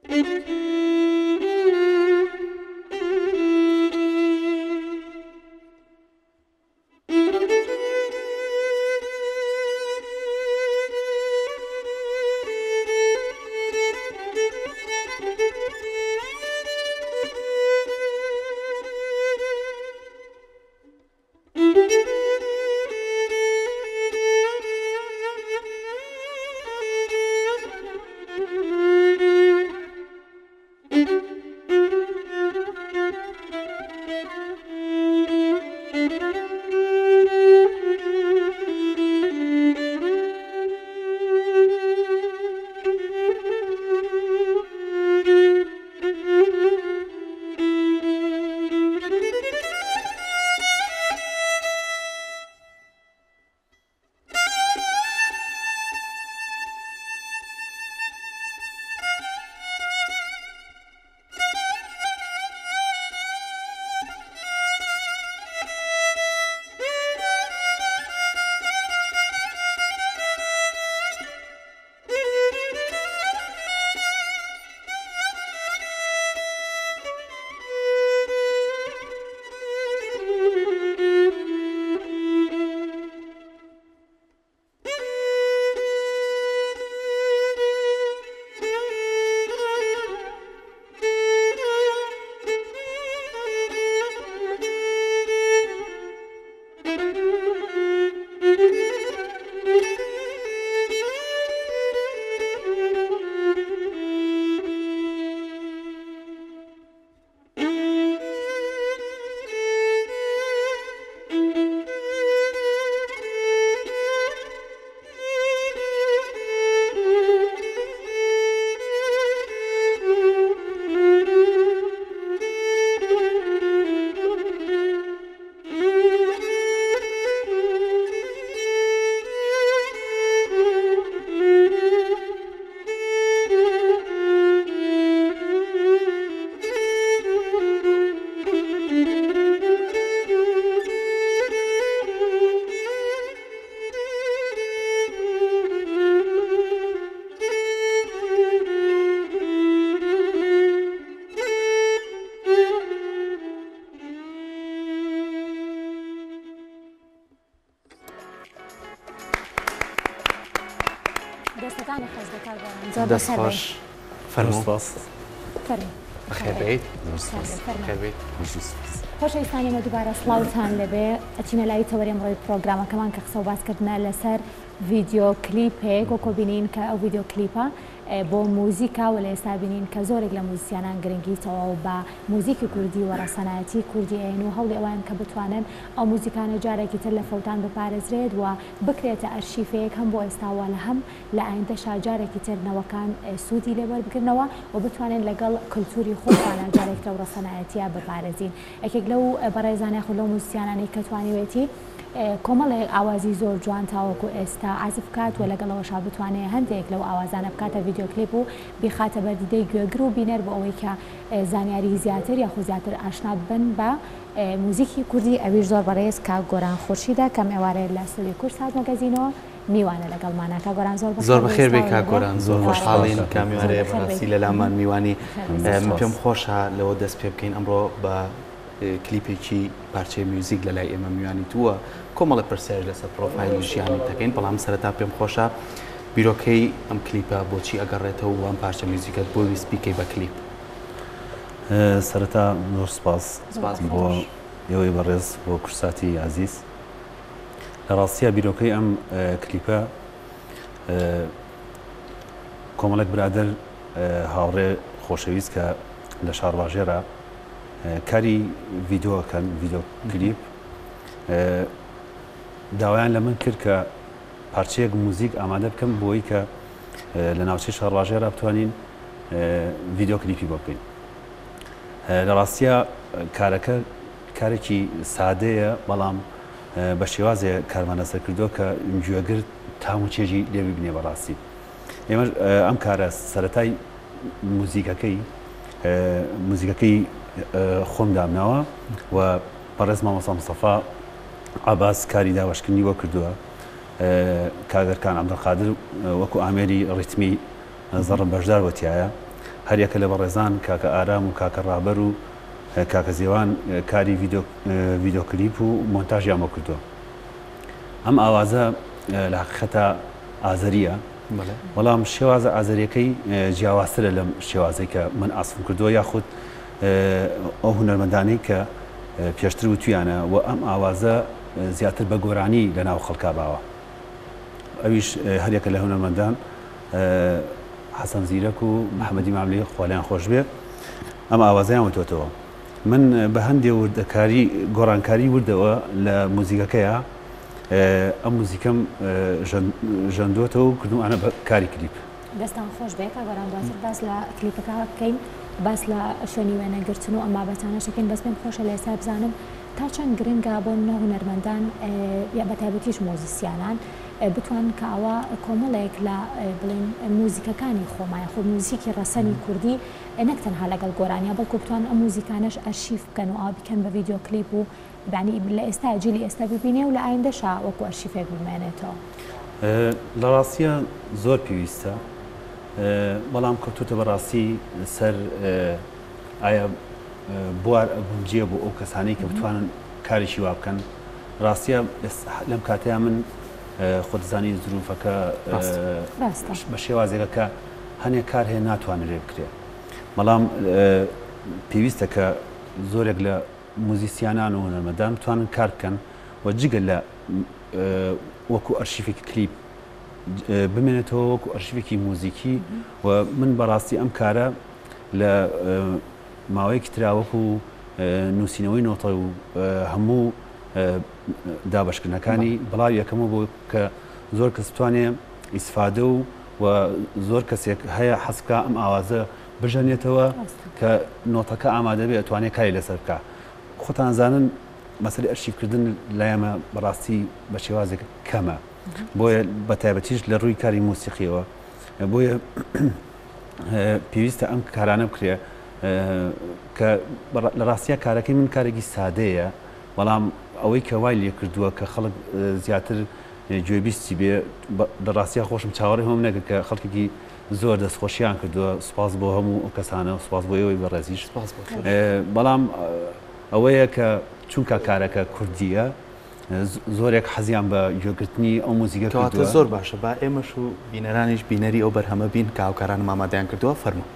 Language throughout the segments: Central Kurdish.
دەست خۆش فەرموو خێر بیت خۆشەویستانی دووبارە سڵاوتان لەبێ ئەچینە لای تەوەری ئەمڕۆی پرۆگرامەکەمان کە قسە و باسکردنە لەسەر ڤیدیۆ کلیپێک وەکو بینین کە ئەو ڤیدیۆ کلیپە بۆ موزیکا و لە ئێستا بینین کە زۆرێک لە موزیسیانان گرنگیتەوە و بە موزیکی کوردی وەڕەسەنایەتی کوردی ئەین و هەوڵی ئەوان کە بتوانن ئەو موزیکانە جارێکی تر لە فەوتان بپارێزرێت و بکرێتە ئەرشیفەیەک هەم بۆ ئێستاوە لە هەم لە ئایندەشا جارێکی تر نەوەکان سوودی لێوەربگرنەوە و بتوانن لەگەڵ کللتوری خۆشانە جارێکتە و ڕەسەنایەتیە بپارێزین. یەکێک لەو بەڕێزانە خۆ لەو موزیسیانانی کە توانیوێتی کۆمەڵێک ئاوازی زۆر جوان تاوەکو ئێستا عازف بکات و لەگەڵەوەشا بتوانێت هەندێک لەو ئاوازانە بکاتە ڤیدیۆ کلیپ و بیخاتە بەردیدەی گوێگر و بینەر بۆ ئەوەی کە زانیاری زیاتر یاخو زیاتر ئاشنا بن بە موزیکی کوردی. ئەویش زۆر بەڕێز کاک گۆران خورشیدە کەم ئێوارەیە لە سڵی کورس هات مەگەزینەوە میوانە لەگەڵمانە. کاک گۆران زۆر بەخێر بێ کاک گۆران زۆر خۆشحاڵین کامیوارەیە بەڕاستی لەلامان میوانی پێم خۆشە لەوە دەست پێ بکەین ئەمڕۆ بە کلیپێکی پارچەی میوزیک لە لای ئێمە میوانی تووە کۆمەڵە پرسیار لەسەر پرۆفایلی ژیانی دەکەین بەڵام سەرەتا پێم خۆشە بیرۆکەی ئەم کلیپە بۆچی ئەگەڕێتەوە و ئەم پارچە میوزیکت بۆ ویست بیکەی بە کلیپ. سەرەتا زۆر سپاس بۆ ئێوەی بەڕێز بۆ کورساتی عزیز. لە ڕاستیە بیرۆکەی ئەم کلیپە کۆمەڵێک برادر هاوڕێ خۆشەویست کە لە شارواژێرە کاری ڤیدیۆکەن ڤیدیۆ کلیپ داوایان لە من کرد کە پارچەیەک موزیک ئامادە بکەم بۆی کە لە ناوچەی شارواژێرە بتوانین ڤیدیۆ کلیپی بۆ بکەین. لە ڕاستیە کارەکە کارێکی سادەیە بەڵام بە شێوازێ کارمان لەسەر کردووە کە گوێگر تام و چێژی لێ ببینێ بەڕاستی. ئێمە ئەم کارە سەرەتای موزیکەکەی خۆم دامناوە و بەڕێز مامۆستا مستەفا عەباس کاری داوەشکردنی بۆ کردووە. کاگەرکان عەبدولقادر وەکو ئامێری ڕیتمی زەڕم بەشدار وەتیایە هەریەکە لە بەڕێزان کاکە ئارام و کاکە ڕابەر و کاکە زێوان کاری ڤیدۆکلیپ و مۆنتاژیانمە کردووە. ئەم ئاوازە لە حقیقەتە ئازەریە، بەڵام شێوازە ئازەریەکەی جیاوازترە لەم شێوازەی کە من ئاسم کردووە، یاخود ئەو هونەرمەندانەی کە پێشتر وتویانە و ئەم ئاوازە زیاتر بە گۆرانی لە ناو خەڵکا باوە. ئەویش هەرێکە لە هونەرمەندان حەسەن زیرەک و محەممەدی ماملەی خۆلیان خۆش بێ ئەم ئاوازەیان وتۆتەوە. من بە هەندێ وردەکاری گۆڕانکاری وردەوە لە موزیکەکەیە ئەم موزیکەم ژەندوتەوە و کردوانە بە کاری کلیپ. دەستان خۆش بێت گەڕان دواتر باس لە کلیپەکە بکەین، باس لە شوێنی وێنەگرتن و ئەم بابەتانەشەکەین. بەس پێم خۆشە لە ئێستا بزانم تا چەند گرنگە بۆ منە هونەرمەندان یا بەتایبەتیش مۆزیسیانان بتوان کە ئەوە کۆمەڵێک لە بڵێن موزیکەکانی خۆمایە خۆ موزیکی ڕەسەنی کوردی نەک تەنها لەگەڵ گۆرانیا بەڵکو بتوان ئەم موزیکانەش ئەرشیف بکەن و ئەو بکەن بە ڤیدیۆ کلیپ و بانی لە ئێستا جیلی ئێستا ببینێ و لە ئایندەشا وەکو ئەرشیفێک بمێنێتەوە. لە ڕاستیە زۆر پێویستە، بەڵام کەوتوتە بەڕاستی سەر ئایا بوار ئەبوونجێ بۆ ئەو کەسانەی کە بتوانن کاریشی وا بکەن. ڕاستیە لەم کاتەیە من خۆدزانی زروفەکە بە شێوازێکە کە هەنێک کار هەیە ناتوانێت لێ بکرێت، بەڵام پێویستە کە زۆرێک لە موزیسیانان و هونەرمەندان بتوانن کار بکەن و جگە لە وەکو ئەرشیفێکی کلیپ بمێنێتەوە وەکو ئەرشیفێکی موزیکی. و من بەڕاستی ئەم کارە لە ماوەیەکی تراوەکو نووسینەوەی نۆتە و هەموو دابشکردنەکانی بڵاو یەکەمە بۆ کە زۆر کەس بتوانێ ئیسفادە و زۆر کەسێک هەیە حەسکا ئەم ئاوازە بژەنێتەوە کە نۆتەکە ئامادە بێ ئەتوانێت کاری لەسەر بکە. خۆتان زانن مەسەلەی ئەرشیفکردن لایەمە بەڕاستی بە شێوازێک کەمە، بۆیە بە تایبەتیش لە ڕووی کاری موسیقیەوە بۆیە پێویستە ئەم کارانە بکرێ کە لە ڕاستیە کارەکەی من کارێکی سادەیە، بەڵام ئەوەی کە وای لێ کردووە کە خەڵک زیاتر گوێبیستی بێ لە ڕاستیە خۆشم چاوەڕێ هەم نەگە کە خەڵکێکی زۆر دەستخۆشییان کردووە. سوپاس بۆ هەموو ئەو کەسانە، سوپاس بۆ ئەوەی بەڕێزیش، بەڵام ئەوەیە کە چونکە کارەکە کوردیە زۆرێک حەزیان بە گوێگرتنی ئەو موزیکە کردووە. زۆر باشە، با ئێمەش و بینەرانیش بینەری ئەو بەرهەمە بین کە هاوکاران مامادەیان کردووە. فەرموو.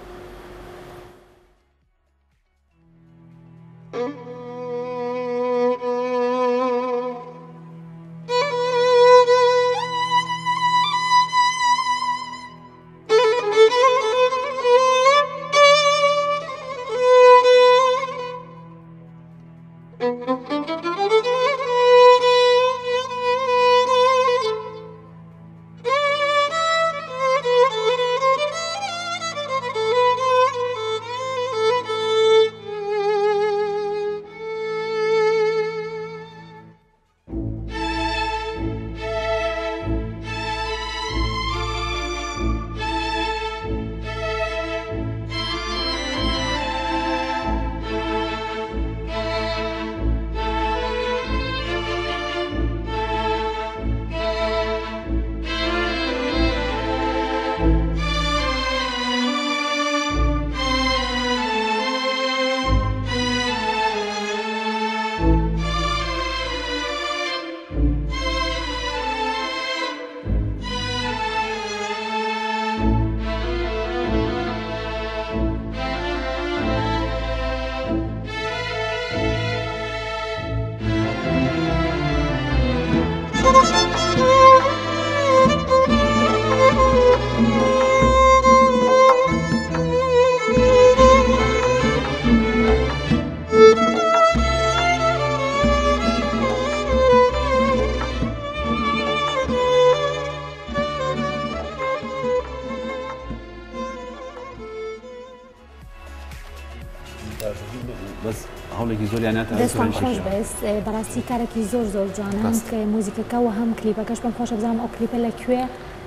دەستان خۆش بێست بەڕاستی کارێکی زۆر جوانە، هەم موزیکەکە و هەم کلیپەکەش بەم خۆشە بزانم ئەو کلیپە لەکوێ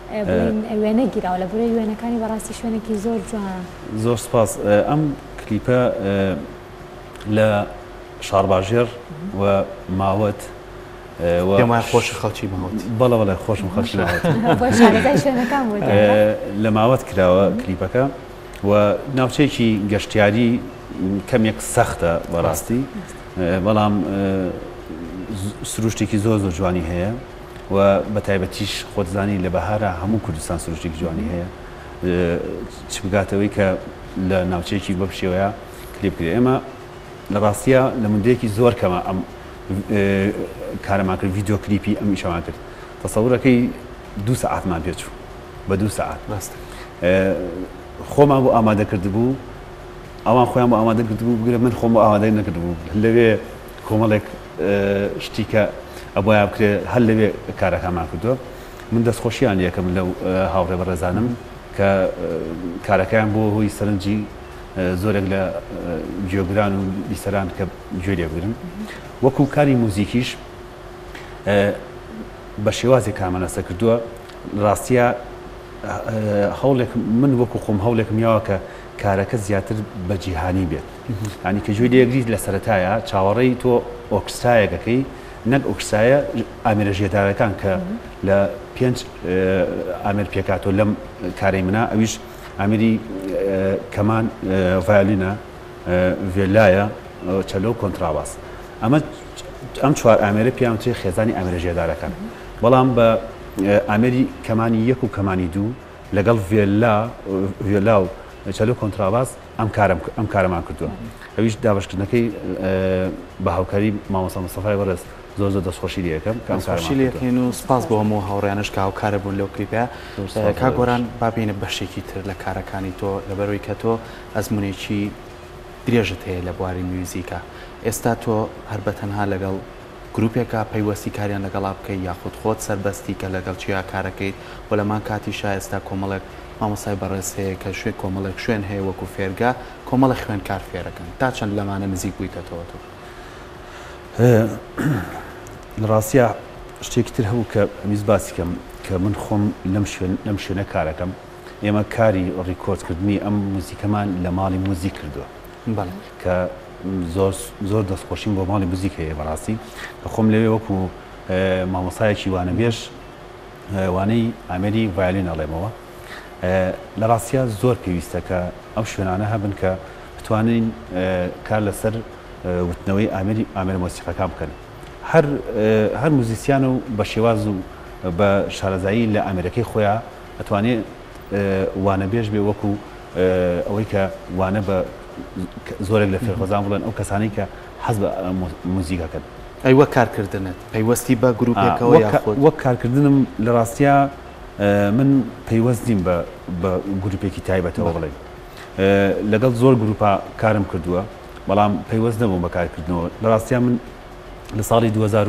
وێنە گیراوە لە بورەی وێنەکانی بەڕاستی شوێنێکی زۆر جوانە. زۆر سپاس. ئەم کلیپە لە شارباژێر و ماوەت خۆشی خەڵکی ماوەت. بەڵێ خۆشم خەڵکی ماوەت شوێنەکان لە ماوەت کراوە کلیپەکە و ناوچەیەکی گەشتیاری کەمێک سەختە بەڕاستی بەڵام سروشتێکی زۆر زۆر جوانی هەیە و بە تایبەتیش خۆتزانی لە بەهارە هەموو کوردستان سروشتێکی جوانی هەیە چ بگاتەوەی کە لە ناوچەیەکی بەم شێوەیە کلیپکرێ ئێمە لە ڕاستیە لە مندێکی زۆر کەمە ئەم کارەمان کرد ڤیدیۆ کلیپی ئەم ئیشەمان کرد تەسەوورەکەی 2 سەعاتمان پێچوو بە 2 سەعات خۆمان بۆ ئامادەکرد بوو ئەوان خۆیان بۆ ئامادەکرد بوو بگرە من خۆم بۆ ئامادە نەکرد بوو لەوێ کۆمەڵێک شتی کە ئەبووە بکرێ هەر لەوێ کارەکەمان کردووە من دەستخۆشییان یەکەم لەو هاوڕێ بەڕێزانم کە کارەکەیان بۆ هۆی سەرنجی زۆرێک لە گوێگران و بیسەران کە گوێ لێ بگرن وەکو کاری موزیکیش بە شێوازێک کارمان لەسەر کردووە ڕاستیە هەوڵێک من وەکو خۆم هەوڵێکم یاوە کە کارەکە زیاتر بە جیهانی بێت ینی کە گوێ لێگریت لە سەرەتایە چاوەڕێی تۆ ئۆکستایەکەکەی نەک ئۆکسایە ئامێرەژێدارەکان کە لە 5 ئامێر پێکاتۆ لەم کارەی منە ئەویش ئامێری کەمان ڤایۆلینە ڤێلایە چەلۆ و کۆنتراباس ئەم 4 ئامێرە پیاوتێ خێزانی ئامێرەژێدارەکان بەڵام بە ئامێری کەمانی 1 و کەمانی 2 لەگەڵ ڤێلا و چەلۆ کۆنتراباس ئەم کارەمان کردووە ئەویش دابشکردنەکەی بە هاوکاری مامۆستا مستەفای بەڕێز زۆر زۆر دەستخۆشی لێەکەم دەستخۆشی لێکەین و سپاس بۆ هەموو هاوڕێیانش کە هاوکارە بوون لەو کلیپە کاگۆران بابینە بەشێکی تر لە کارەکانی تۆ لەبەرەوەی کە تۆ ئەزمونێکی درێژت هەیە لە بواری میوزیکە ئێستا تۆ هەر بەتەنها لەگەڵ گروپێکە پەیوەستی کاریان لەگەڵا بکەی یاخود خۆت سەربەستی کە لەگەڵ چیا کارەکەیت و لەمان کاتیشا ئێستا کۆمەڵێک مامۆستای بەڕێز هەیە کە کۆمەڵێک شوێن هەیە وەکو فێرگا کۆمەڵە خوێنکار فێرەکەن تا چەند لەمانە نزیک بوویتەوە تۆ لە ڕاستیە شتێکی تر هەبوو کە میز باسی کەم کە من خۆم لەم شوێنە کارەکەم ئێمە کاری ڕیکۆردکردنی ئەم موزیکەمان لە ماڵی موزیک کردووە کە زۆر دەستخۆشیم بۆ ماڵی موزیک هەیە بەڕاستی خۆم لەوێ وەکو مامۆستایەکی وانەبێژ وانەی ئامێری ڤایۆلین ئەڵێمەوە لە ڕاستیە زۆر پێویستە کە ئەم شوێنانە هەبن کە بتوانین کار لەسەر وتنەوەی ئامێر مۆسیقەکان بکەن هەر موزیسیان و بە شێواز و بە شارەزایی لە ئامێرەکەی خۆیان ئەتوانێت وانەبێژ بێ وەکو ئەوەی کە وانە بە زۆرێک لە فێرخۆزان بڵێن ئەو کەسانی کە حەز بە موزیکەکەن ئەی وەک کارکردنت پەیوەستی بە گروپێکەوە وەک کارکردنم لە ڕاستیە من پەیوەستیم بە گروپێکی تایبەتەوە بڵێن لەگەڵ زۆر گروپا کارم کردووە بەڵام پەیوەست نەبووم بە کارکردنەوە لە ڕاستیە من لە ساڵی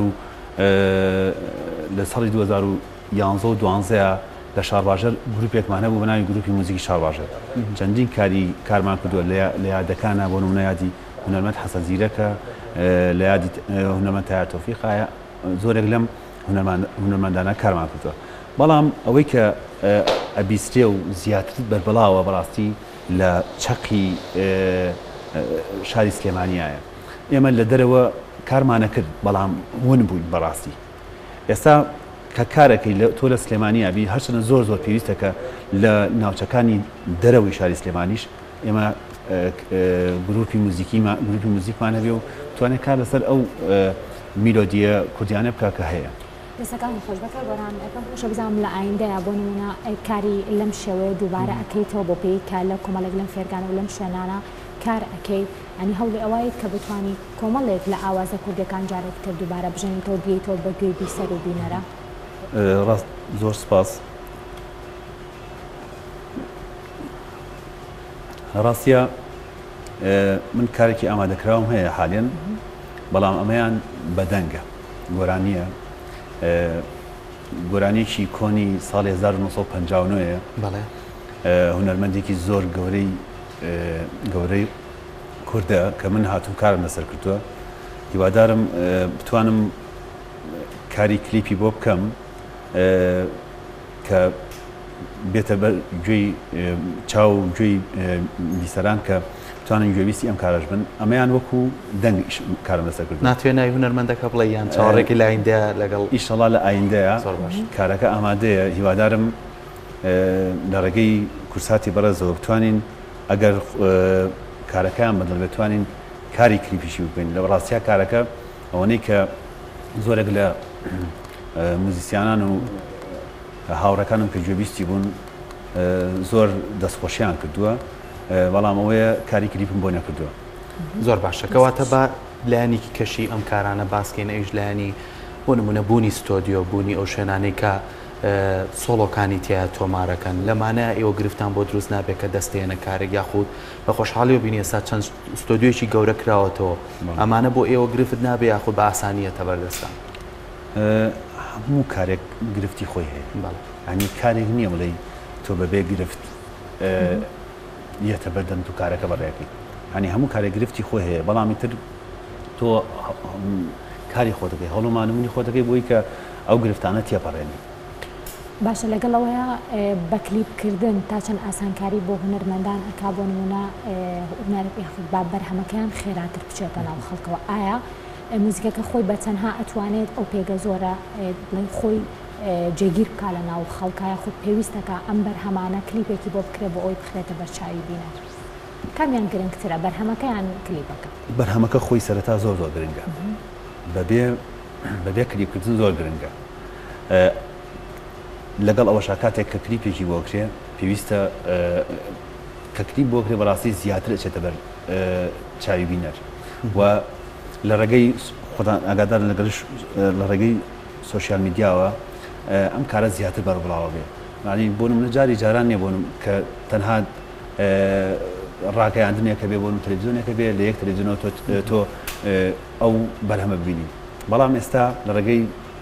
2011 و 12 لە شارباژەر گروپێکمان هەبوو بە ناوی گروپی موزیکی شارباژەر چەندین کارمان کردووە لە یادەکانە بۆ نمونە یادی هونەرمەند حەسەن زیرەکە لە یادی هونەرمەند تایە تۆفیقایە زۆرێک لەم هونەرمەندانە کارمان کردووە بەڵام ئەوەی کە ئەبیستێ و زیاتر بەربڵاوە بەڕاستی لە چەقی شاری سلێمانیایە ئێمە لە دەرەوە کارمانە کرد بەڵام ون بووین بەڕاستی ئێستا کە کارەکەی تۆ لە سلێمانیا بی هەرچەنە زۆر پێویستە کە لە ناوچەکانی دەرەوەی شاری سلێمانیش ئێمە گروپی موزیکمان هەبێ و توانێت کار لەسەر ئەو میلۆدیە کوردیانە بکە کە هەیە دەستەکانی خۆش بەکە گۆران خۆشە بزانم لە ئایندەیە بۆ نمونە کاری لەم شێوەیە دووبارە ئەەکەیتەوە بۆ پێی کە لە کۆمەڵێک لەم فێرگانە و لەم شوێنانە کار ئەەکەی ئەنی هەوڵی ئەوەیە کە بتوانی کۆمەڵێک لە ئاوازە کوردەکان جارێک تر دووبارە بژێنیتەوە بێتەوە بە گوێی بیسەر و بینەرە ڕاست زۆر سپاس ڕاستیە من کارێکی ئامادەکراوم هەیە حالێن بەڵام ئەمەیان بەدەنگە گۆرانیە گۆرانێکی کۆنی ساڵی 1950ەیە هونەرمەندێکی زۆر گەورەی کوردە کە من هاتوو کارم لەسەر کردووە هیوادارم بتوانم کاری کلیپی بۆ بکەم کە بێتە بەر گوێی چاو و گوێی بیسەران کە بتوانن گوێویستی ئەم کارەش بن ئەمەیان وەکو دەنگ کارم لەسەر کردووە ناتوێنای هونەرمەندەکە بڵێ یان چاوەڕێکی لە ئایندەیە لەگەڵ ئیشەڵا لە ئایندەیە کارەکە ئامادەیە هیوادارم لە ڕێگەی کورساتی بەڕێزەوە بتوانین ئەگەر کارەکەیان بەدڵ بتوانین کاری کلیپیشی بکەین لە ڕاستیا کارەکە ئەوەنەی کە زۆرێک لە موزیسیانان و هاوڕەکانم کە گوێبیستی بوون زۆر دەستخۆشیان کردووە بەڵام ئەوەیە کاری کلیپم بۆ نەکردووە. زۆر باشەکەواتە بە لایەنێکی کەشی ئەم کارانە باسکەین ئەویش لایەنی بۆ نمونە بوونی ستۆدیۆ بوونی ئەو شوێنانەی کە سۆڵۆکانی تایە تۆمارەکەن لەمانە ئێوە گرفتان بۆ دروست نابێت کە دەستێنە کارێک یاخود بە خۆشحاڵی و بینی ئێستا چەند ستۆدیۆیەکی گەورە کراوەتەوە ئەمانە بۆ ئێوە گرفت نابێت یاخود بە ئاسانیەتە بەردەستان. هەموو کارێک گرفتی خۆی هەیە ینی کارێک نییە بڵێ تۆ بەبێ گرفت یەتە بەردەم تو کارەکە بەڕێەکەی ینی هەموو کارێک گرفتی خۆی هەیە بەڵامی تر تۆ کاری خۆتەکەی هەڵومانمونی خۆتەکەی بۆی کە ئەو گرفتانە تێپەڕێنی. باشە لەگەڵەوەیە بە کلیپکردن تا چەند ئاسانکاری بۆ هونەرمەندان ئەکا بۆ نمونە با بەرهەمەکەیان خێراتر بچێتە ناو خەڵکەوە ئایا موزیکەکە خۆی بە چەندها ئەتوانێت ئەو پێگە زۆرە بڵێن خۆی جێگیر بکە لە ناو خەڵکایە خود پێویستەکە ئەم بەرهەمانە کلیپێکی بۆ بکرێت بۆ ئەوی بخرێتە بەرچاوی بینەر کامیان گرنگترە بەرهەمەکە یان کلیپەکە؟ بەرهەمەکە خۆی سەرەتا زۆر گرنگە بەبێ کلیپکردن زۆر گرنگە لەگەڵ ئەوەشا کاتێک کە کلیپێکی بۆ کرێ پێویستە کە کلیپ بۆ کرێ بەڕاستی زیاتر ئەچێتە بەر چاوی بینەر و لە ڕێگەی خۆتان ئاگادار لە ڕێگەی سۆشیال میدیاوە ئەم کارە زیاتر بەربڵاوە بێ معنی بۆ نمونە جاران نییە بۆنم کە تەنها ڕاگەیاندنێکە بێ بۆن تەلەڤیزیۆنێکە بێ لە یەک تەلەڤیزیۆنەوە تۆ ئەو بەرهەمە ببینی بەڵام ئێستا لە ڕێگەی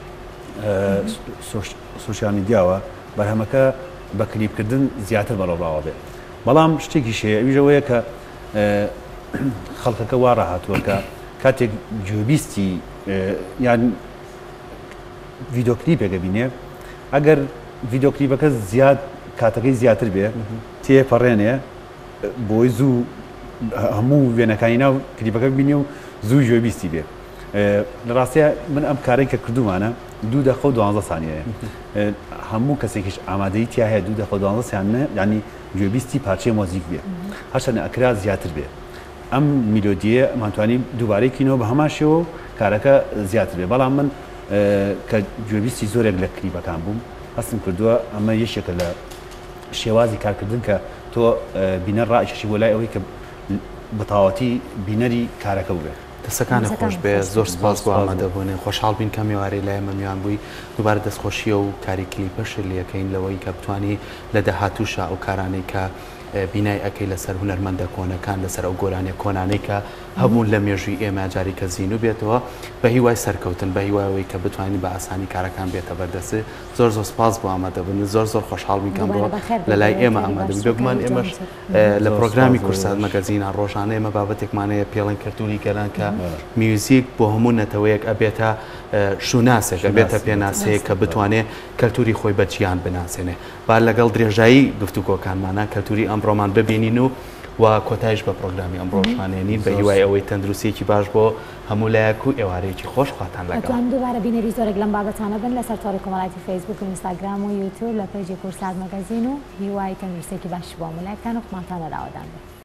سوشیال میدیاوە بەرهەمەکە بە کلیپکردن زیاتر بەرەڵاوە بێت بەڵام شتێکی شەیە ئەویژەوەیە کە خەڵکەکە وا ڕاهاتووە کە کاتێک گوێبیستی یان ڤیدۆکلیپێکە بینێ ئەگەر ڤیدۆکلیپەکە زیاد کاتەکەی زیاتر بێ تێپەڕێنێ بۆی زوو هەموو وێنەکانی ناو کلیپەکە بینێ و زوو گوێبیستی بێ لە ڕاستیە من ئەم کارێک کە کردومانە 2 دقیقە و 12 ثانیەیە هەموو کەسێکیش ئامادەی تیا هەیە 2 دقیقە و 12 ثانیە ینی گوێبیستی پارچەی مۆزیک بێ هەرچەندە ئەکرا زیاتر بێ ئەم میلۆدیە ماتوانی دووبارەیەکینەوە بە هەمان شێوە و کارەکە زیاتر بێ بەڵام من کە گوێبیستی زۆرێک لە کلیپەکان بووم هەستم کردووە ئەمە یەکێکە لە شێوازی کارکردن کە تۆ بینەر ڕائیشی بۆ لای ئەوەی کە بەتاواتی بینەری کارەکە بێ. دەستەکانی خۆش بێ زۆر سپاس بۆ ئامادەبوونێ خۆشحاڵ بین کە میوارەی لای مەمیان بووی دووبارە دەستخۆشیە و کاری کلیپەش لەکەین لەوەی کە بتوانی لە داهاتووشە ئەو کارانەی کە بینای ئەەکەی لەسەر هونەرمەندە کۆنەکان لەسەر ئەو گۆرانێک کۆنانەی کە هەبوون لە مێژووی ئێمە جاری کە زین و بێتەوە بە هیوای سەرکەوتن بە هیوایەوەی کە بتوانین بە ئاسانی کارەکان بێتە بەردەست زۆر سپاس بۆ ئامادەبوون زۆر خۆشحاڵ میکەم بۆ لە لای ئێمە ئامادەبوون بێگومان ئێمەش لە پرۆگرامی کورسات مەگەزینە ڕۆژانە ئێمە بابەتێکمانەیە پێڵەن کەلتوری گەلان کە میوزیک بۆ هەموو نەتەوەیەک ئەبێتە شوناسێک ئەبێتە پێناسەیە کە بتوانێت کەلتوری خۆی بە جیان بناسێنێ با لەگەڵ درێژایی گفتوگۆکانمانە کەلتوری ئەمڕۆمان ببینین و کۆتایش بە پرۆگرامی ئەمڕۆشانێنین بە هیوای ئەوەی تەندروستیەکی باش بۆ هەموو لایەک و ئێوارەیەکی خۆش خواتان لەگەڵ دووبارە بینەری زۆرێک لەم بابەتانە بن لەسەر تۆڕی کۆمەڵایەتی فەیسبوک و ئینستاگرام و یوتیوب لە پێیجی کورسات مەگەزین و هیوای تەندروستێکی باش بۆ مەلایەکان و قومانتانە لاوەدان بێت.